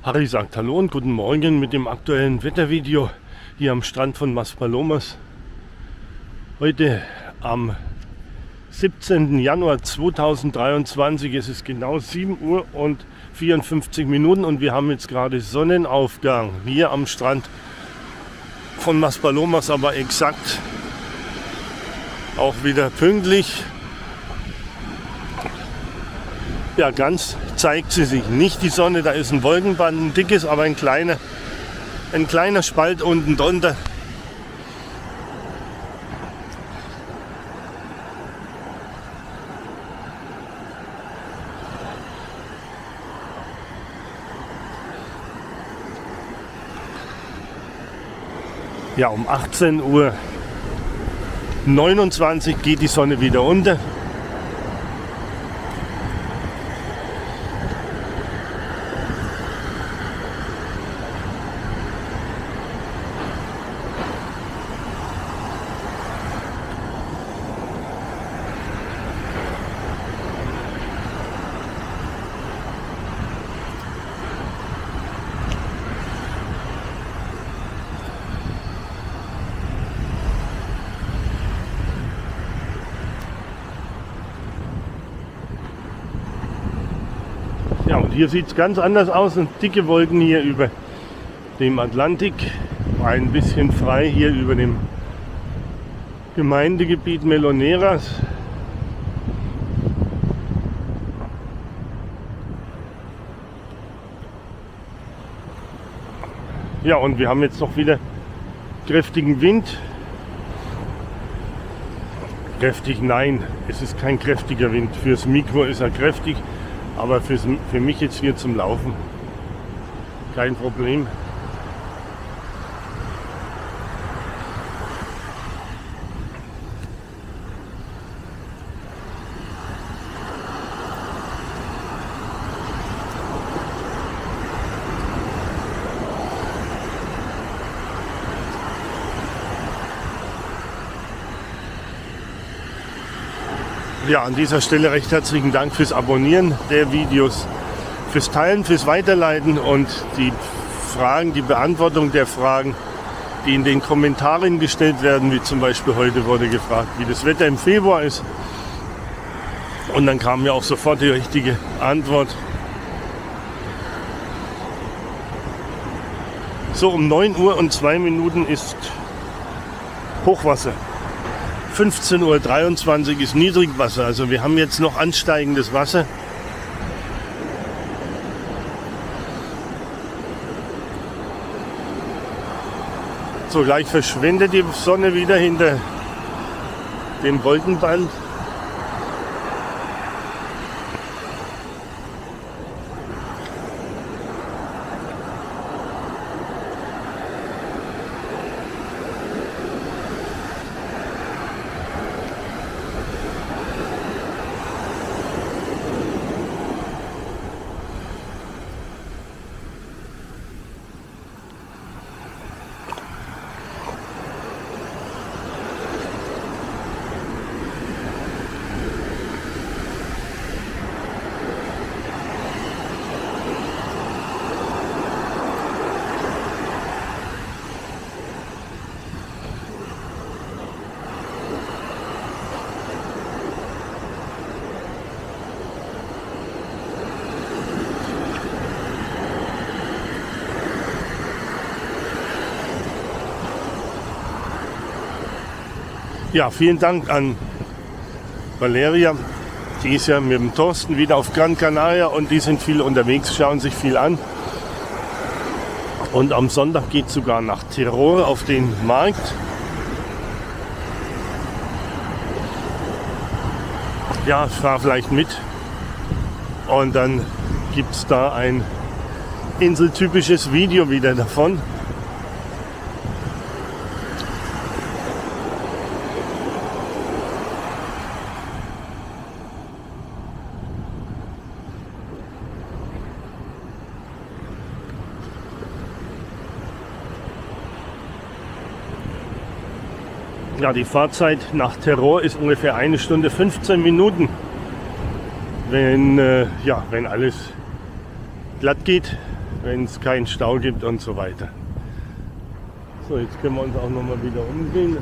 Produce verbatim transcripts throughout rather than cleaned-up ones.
Harry sagt Hallo und guten Morgen mit dem aktuellen Wettervideo hier am Strand von Maspalomas. Heute am siebzehnten Januar zweitausenddreiundzwanzig, es ist genau sieben Uhr und vierundfünfzig Minuten und wir haben jetzt gerade Sonnenaufgang hier am Strand von Maspalomas, aber exakt auch wieder pünktlich. Ja, ganz zeigt sie sich nicht, die Sonne. Da ist ein Wolkenband, ein dickes, aber ein kleiner, ein kleiner Spalt unten drunter. Ja, um achtzehn Uhr neunundzwanzig geht die Sonne wieder unter. Ja, und hier sieht es ganz anders aus, und dicke Wolken hier über dem Atlantik, ein bisschen frei hier über dem Gemeindegebiet Meloneras. Ja, und wir haben jetzt noch wieder kräftigen Wind. Kräftig, nein, es ist kein kräftiger Wind. Fürs Mikro ist er kräftig. Aber für, für mich jetzt hier zum Laufen kein Problem. Ja, an dieser Stelle recht herzlichen Dank fürs Abonnieren der Videos, fürs Teilen, fürs Weiterleiten und die Fragen, die Beantwortung der Fragen, die in den Kommentaren gestellt werden, wie zum Beispiel heute wurde gefragt, wie das Wetter im Februar ist. Und dann kam mir auch sofort die richtige Antwort. So, um neun Uhr und zwei Minuten ist Hochwasser. fünfzehn Uhr dreiundzwanzig ist Niedrigwasser, also wir haben jetzt noch ansteigendes Wasser. So, gleich verschwindet die Sonne wieder hinter dem Wolkenband. Ja, vielen Dank an Valeria. Die ist ja mit dem Thorsten wieder auf Gran Canaria und die sind viel unterwegs, schauen sich viel an. Und am Sonntag geht es sogar nach Terror auf den Markt. Ja, ich fahre vielleicht mit. Und dann gibt es da ein inseltypisches Video wieder davon. Ja, die Fahrzeit nach Terror ist ungefähr eine Stunde fünfzehn Minuten. Wenn, äh, ja, wenn alles glatt geht, wenn es keinen Stau gibt und so weiter. So, jetzt können wir uns auch noch mal wieder umdrehen.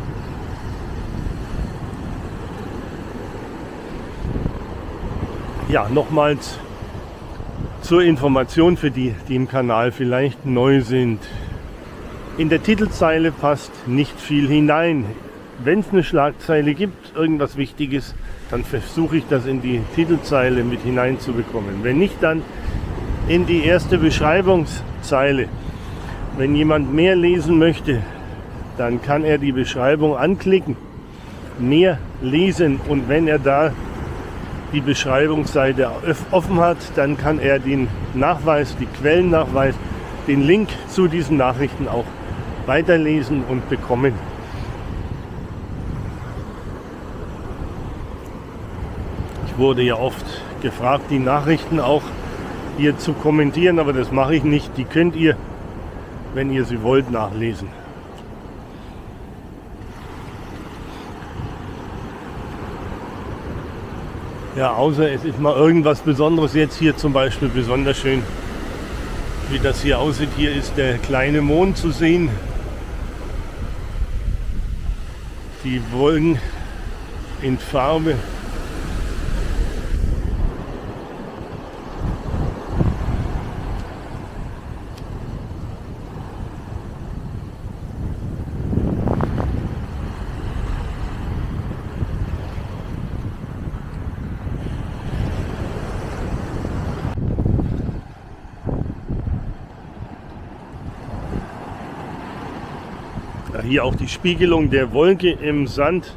Ja, nochmals zur Information für die, die im Kanal vielleicht neu sind. In der Titelzeile passt nicht viel hinein. Wenn es eine Schlagzeile gibt, irgendwas Wichtiges, dann versuche ich das in die Titelzeile mit hineinzubekommen. Wenn nicht, dann in die erste Beschreibungszeile. Wenn jemand mehr lesen möchte, dann kann er die Beschreibung anklicken, mehr lesen, und wenn er da die Beschreibungsseite offen hat, dann kann er den Nachweis, die Quellennachweis, den Link zu diesen Nachrichten auch weiterlesen und bekommen. Ich wurde ja oft gefragt, die Nachrichten auch hier zu kommentieren, aber das mache ich nicht. Die könnt ihr, wenn ihr sie wollt, nachlesen. Ja, außer es ist mal irgendwas Besonderes. Jetzt hier zum Beispiel besonders schön, wie das hier aussieht. Hier ist der kleine Mond zu sehen. Die Wolken in Farbe. Hier auch die Spiegelung der Wolke im Sand.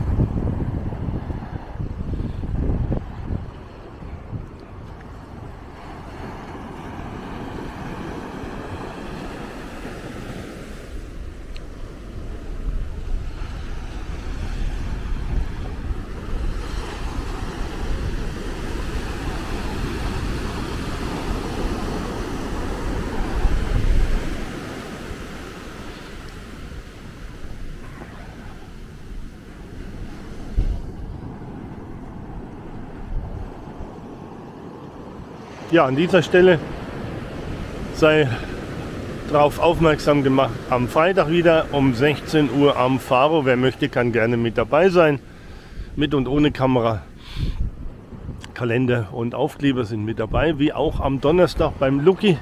Ja, an dieser Stelle sei darauf aufmerksam gemacht, am Freitag wieder um sechzehn Uhr am Faro. Wer möchte, kann gerne mit dabei sein, mit und ohne Kamera. Kalender und Aufkleber sind mit dabei, wie auch am Donnerstag beim Lucky.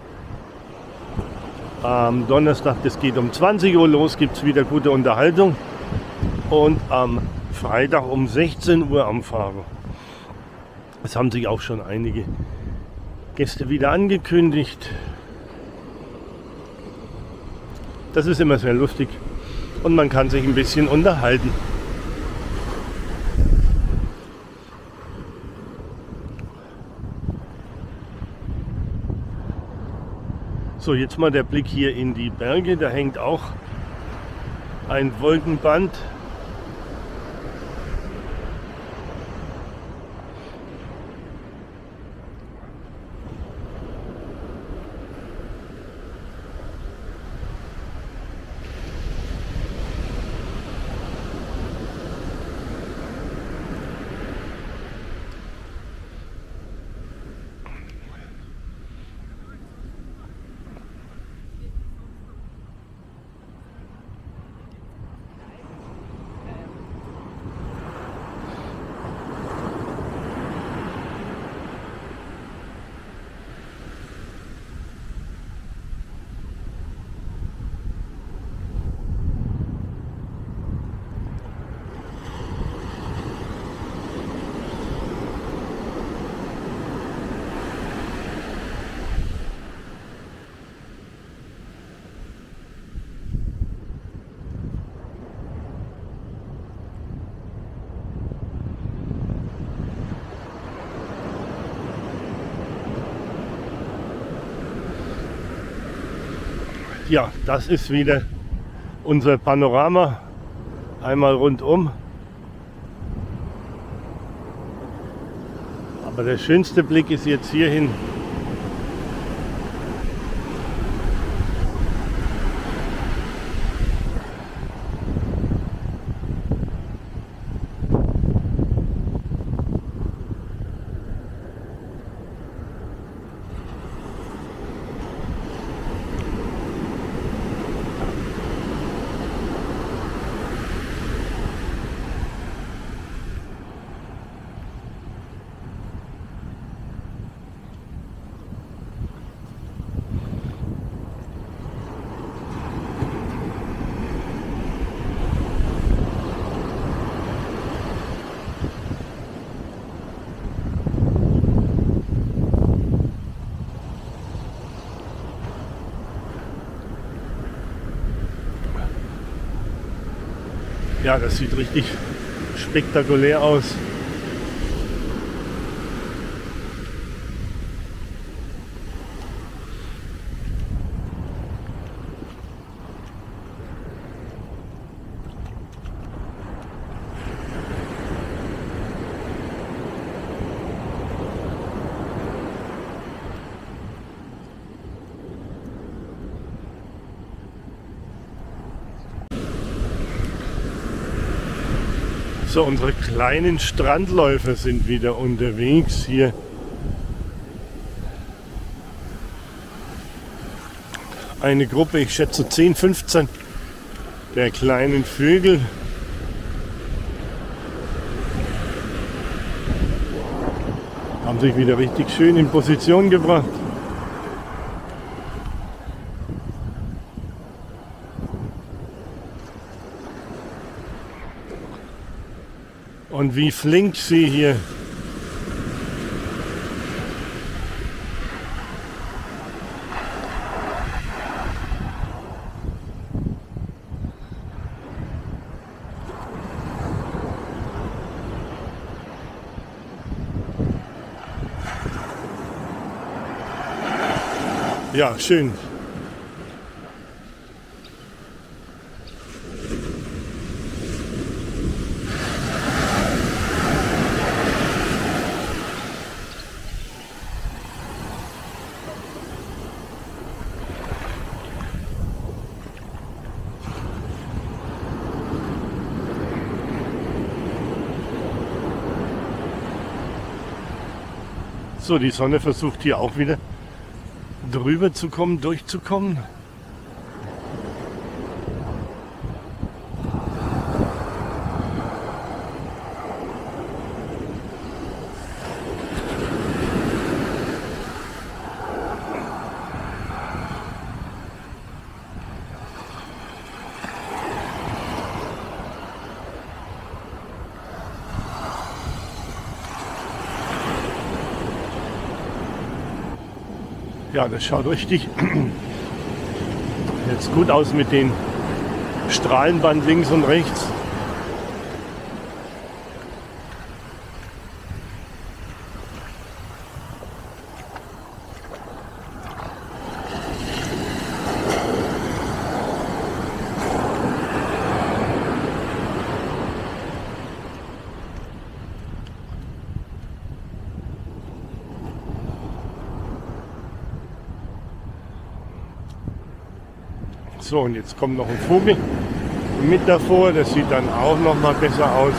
Am Donnerstag, das geht um zwanzig Uhr los, gibt es wieder gute Unterhaltung. Und am Freitag um sechzehn Uhr am Faro. Es haben sich auch schon einige Gäste wieder angekündigt. Das ist immer sehr lustig und man kann sich ein bisschen unterhalten. So, jetzt mal der Blick hier in die Berge. Da hängt auch ein Wolkenband. Ja, das ist wieder unser Panorama, einmal rundum. Aber der schönste Blick ist jetzt hierhin. Ja, das sieht richtig spektakulär aus. So, unsere kleinen Strandläufer sind wieder unterwegs hier. Eine Gruppe, ich schätze zehn, fünfzehn der kleinen Vögel. Haben sich wieder richtig schön in Position gebracht. Und wie flink sie hier ja, schön. So, die Sonne versucht hier auch wieder drüber zu kommen, durchzukommen. Ja, das schaut richtig jetzt gut aus mit den Strahlenband links und rechts. So, und jetzt kommt noch ein Vogel mit davor, das sieht dann auch noch mal besser aus.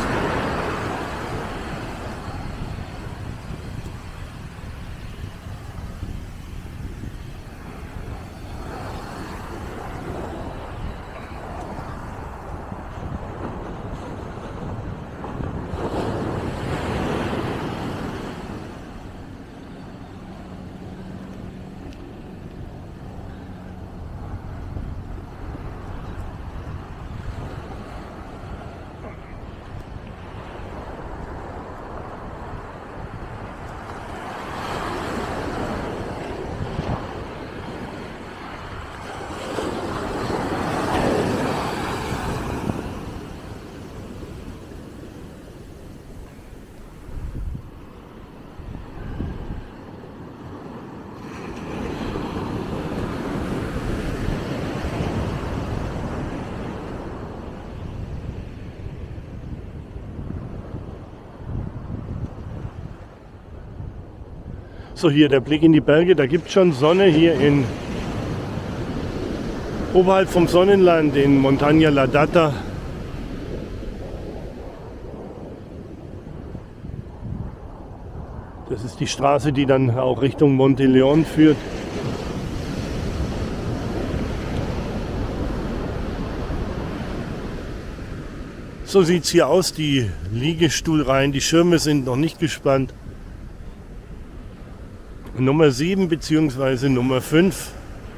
So, hier der Blick in die Berge, da gibt es schon Sonne hier in oberhalb vom Sonnenland in Montagna Ladata. Das ist die Straße, die dann auch Richtung Monte Leon führt. So sieht es hier aus, die Liegestuhlreihen, die Schirme sind noch nicht gespannt. Nummer sieben bzw. Nummer fünf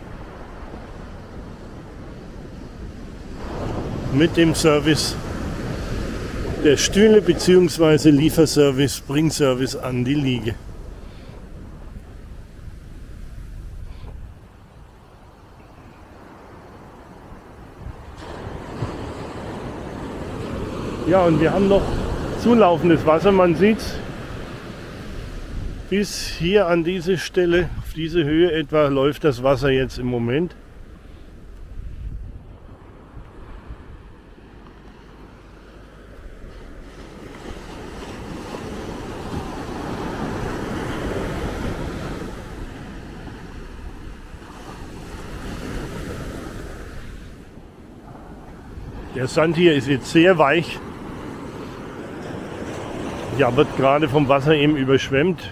mit dem Service der Stühle bzw. Lieferservice, Bringservice an die Liege. Ja, und wir haben noch zulaufendes Wasser, man sieht's. Bis hier an diese Stelle, auf diese Höhe etwa, läuft das Wasser jetzt im Moment. Der Sand hier ist jetzt sehr weich. Ja, wird gerade vom Wasser eben überschwemmt.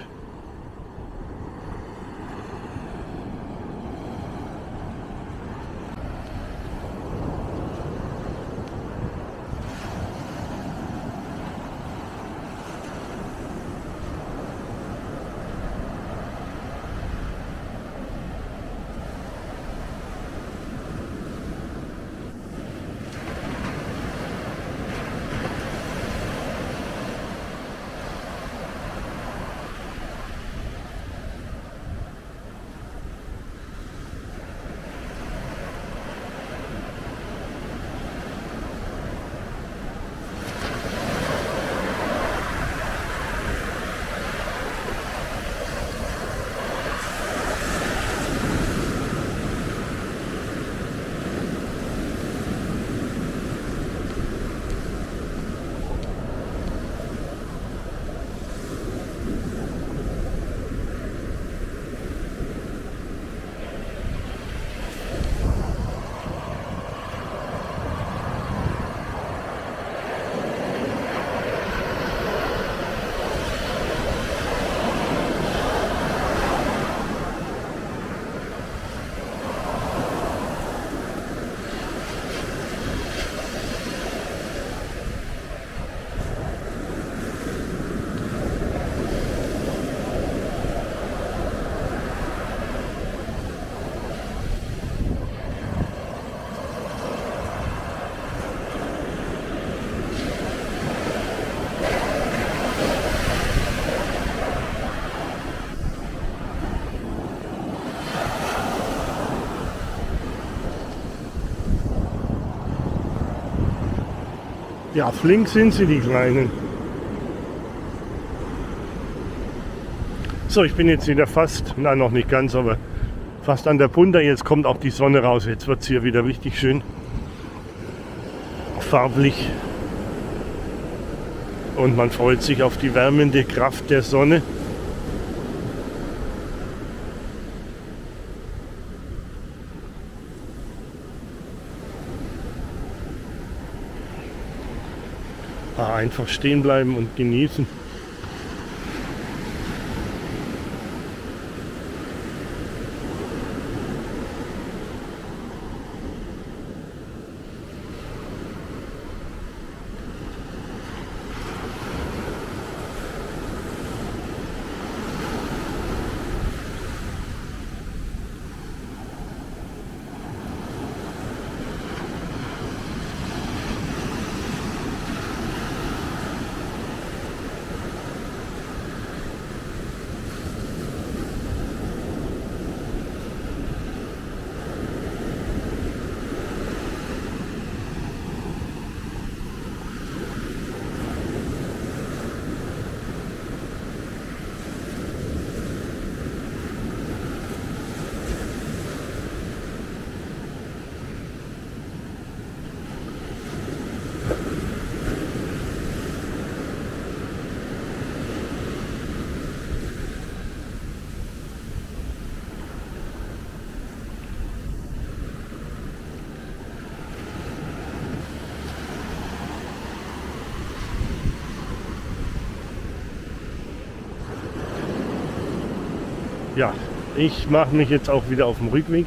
Ja, flink sind sie, die Kleinen. So, ich bin jetzt wieder fast, na noch nicht ganz, aber fast an der Punta. Jetzt kommt auch die Sonne raus. Jetzt wird es hier wieder richtig schön farblich. Und man freut sich auf die wärmende Kraft der Sonne. Einfach stehen bleiben und genießen. Ja, ich mache mich jetzt auch wieder auf den Rückweg.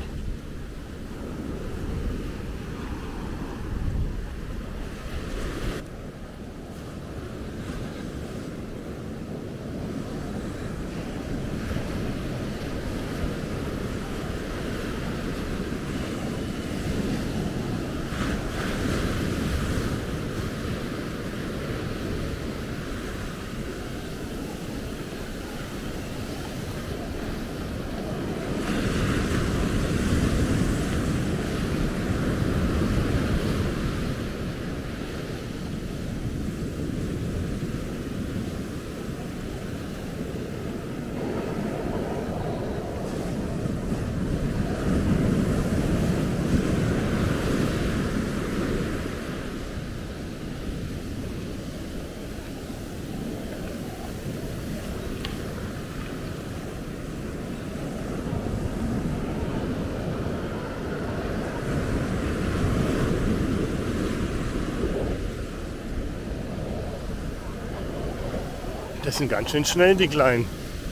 Das sind ganz schön schnell, die Kleinen.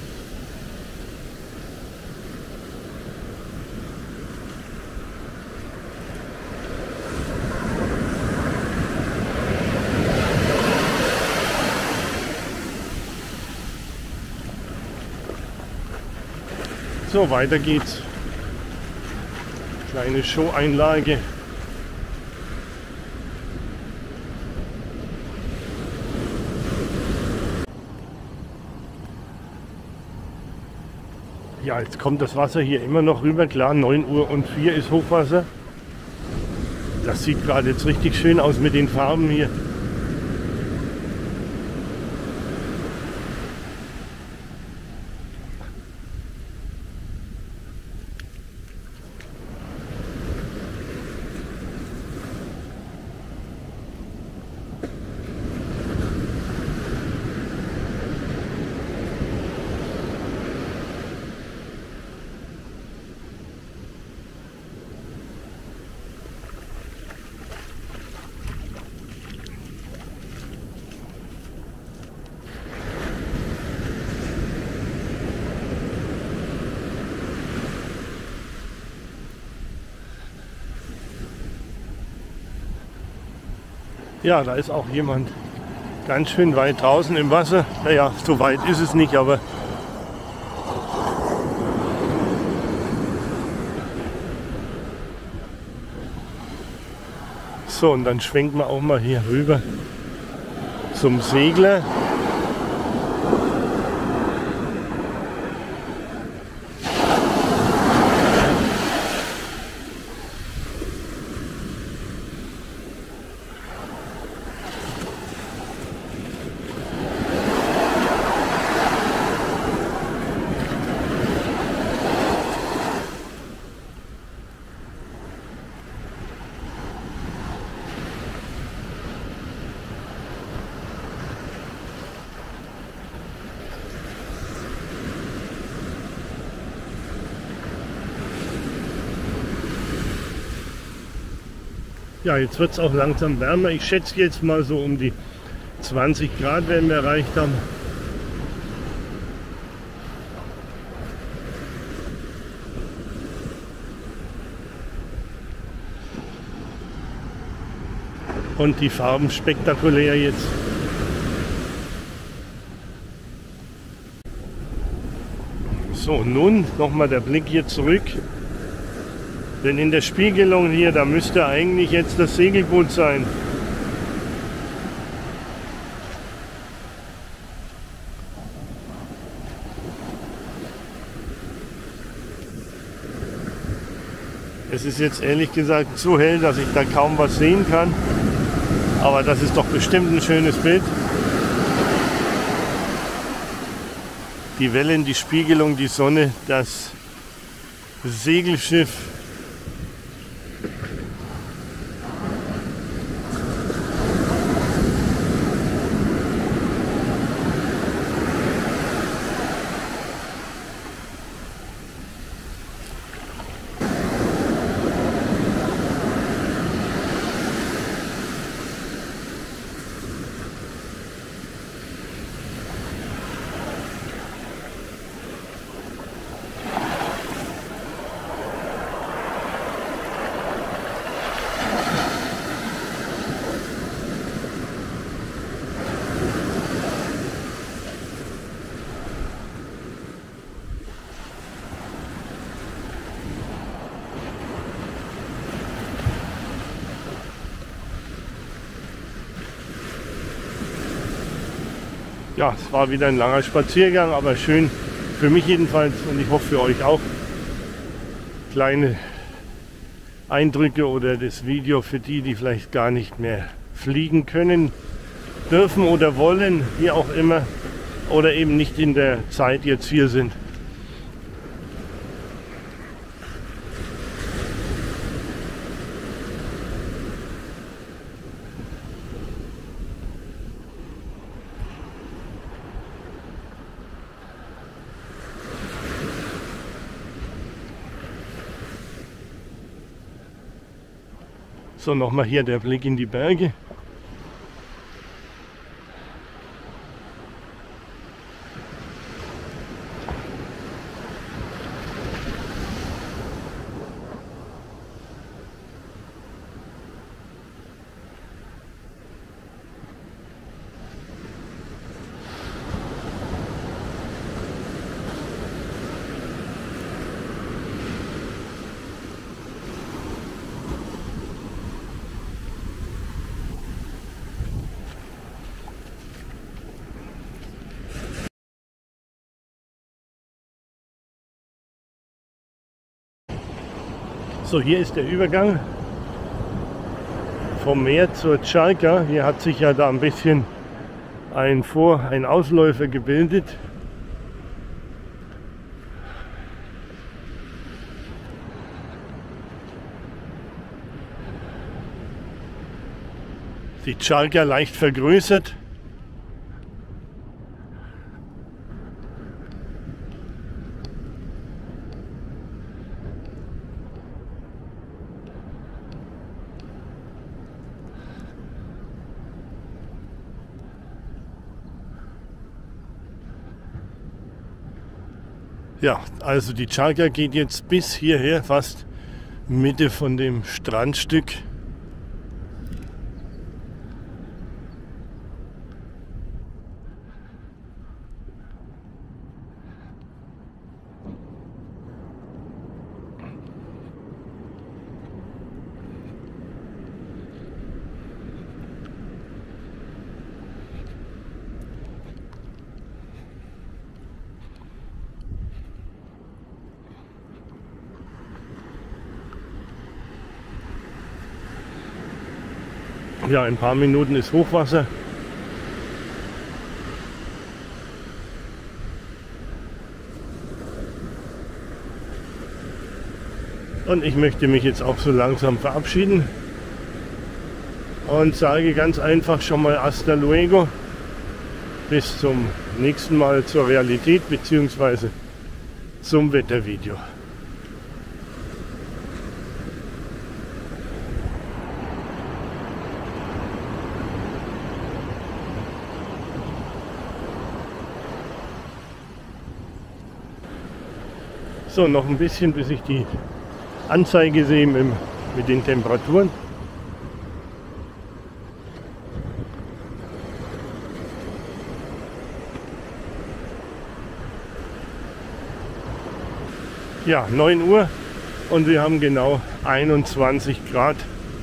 So, weiter geht's. Kleine Show-Einlage. Ja, jetzt kommt das Wasser hier immer noch rüber. Klar, neun Uhr und vier ist Hochwasser. Das sieht gerade jetzt richtig schön aus mit den Farben hier. Ja, da ist auch jemand ganz schön weit draußen im Wasser. Naja, so weit ist es nicht, aber so, und dann schwenken wir auch mal hier rüber zum Segler. Ja, jetzt wird es auch langsam wärmer. Ich schätze jetzt mal so um die zwanzig Grad werden wir erreicht haben. Und die Farben spektakulär jetzt. So, nun nochmal der Blick hier zurück. Denn in der Spiegelung hier, da müsste eigentlich jetzt das Segelboot sein. Es ist jetzt ehrlich gesagt zu hell, dass ich da kaum was sehen kann. Aber das ist doch bestimmt ein schönes Bild. Die Wellen, die Spiegelung, die Sonne, das Segelschiff. Ja, es war wieder ein langer Spaziergang, aber schön für mich jedenfalls und ich hoffe für euch auch. Kleine Eindrücke oder das Video für die, die vielleicht gar nicht mehr fliegen können, dürfen oder wollen, wie auch immer, oder eben nicht in der Zeit jetzt hier sind. So, nochmal hier der Blick in die Berge. So, hier ist der Übergang vom Meer zur Tschalka. Hier hat sich ja da ein bisschen ein Vor-, ein Ausläufer gebildet. Die Tschalka leicht vergrößert. Ja, also die Tschalka geht jetzt bis hierher, fast Mitte von dem Strandstück. Ja, in ein paar Minuten ist Hochwasser. Und ich möchte mich jetzt auch so langsam verabschieden und sage ganz einfach schon mal hasta luego. Bis zum nächsten Mal zur Realität bzw. zum Wettervideo. So, noch ein bisschen, bis ich die Anzeige sehe mit, mit den Temperaturen. Ja, neun Uhr und wir haben genau einundzwanzig Grad.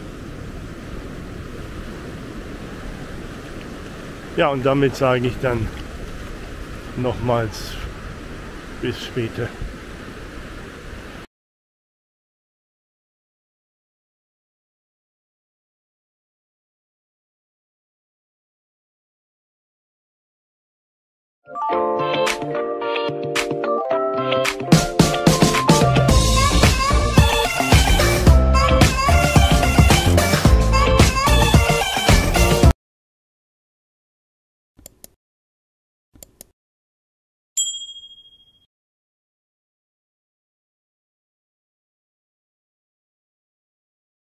Ja, und damit sage ich dann nochmals bis später.